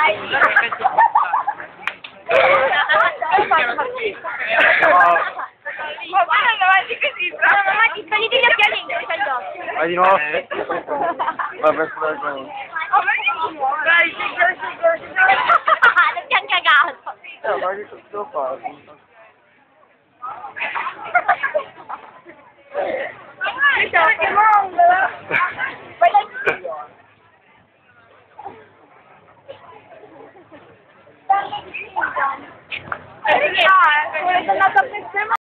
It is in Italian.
Guarda davanti così, bravo. Mamma, ti spegni gli occhiali in c'è gli occhi. Vai di nuovo. Vabbè, Dai, si non ti ha cagato. ma che cosa devo fare? Che mondo!